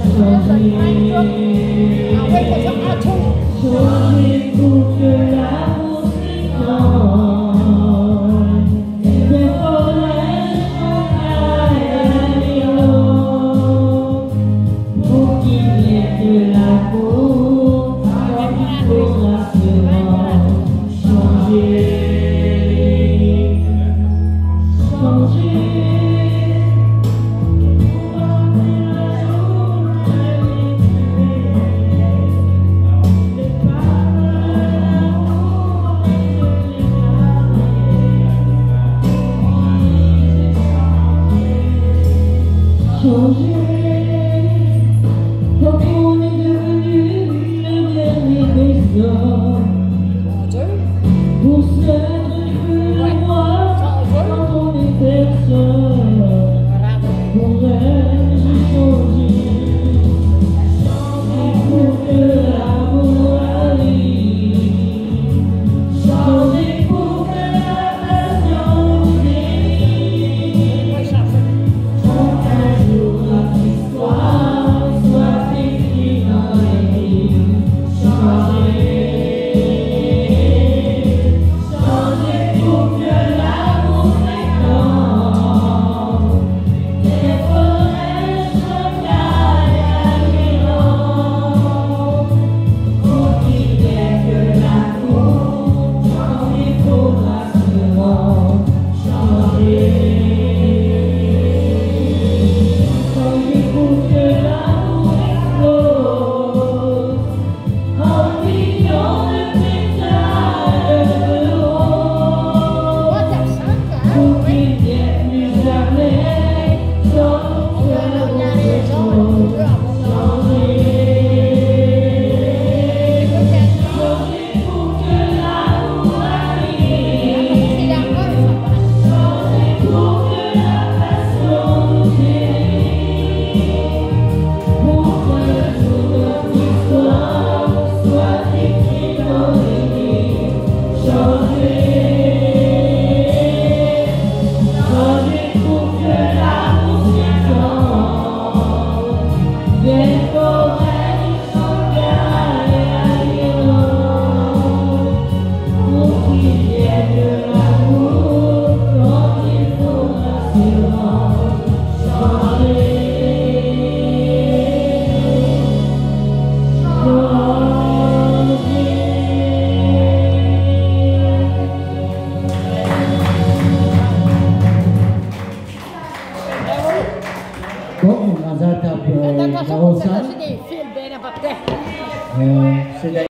Changer pour que l'amour s'étende. Des forêts chantaient pour qu'il y ait de l'amour, comme il faudra seulement changer. Comme on est devenu le dernier des hommes, pour se mettre du feu de moi quand on est personne. Pour elle, j'ai changé pour que l'amour arrive, changer pour que la passion nous délivre. Pour qu'un jour notre histoire soit écrite dans les livres. Changer pour que l'amour s'étende. Des forêts chantaient pour qu'il n'y ait que l'amour, quand il faudra seulement changer. Changer pour que l'amour explose en millions de pétales de rose, pour qu'il n'y ait plus jamais d'homme faire autre chose. Changer pour que l'amour arrive, changer pour que la passion nous délivre. Pour qu'un jour notre histoire soit écrite dans les livres. Changer pour que l'amour s'étende. Des forêts chantaient à l'Irlande, pour qu'il y ait de l'amour quand il faudra seulement changer. Bon, on a Attention, Rosanne. c'est des fils bien importants. C'est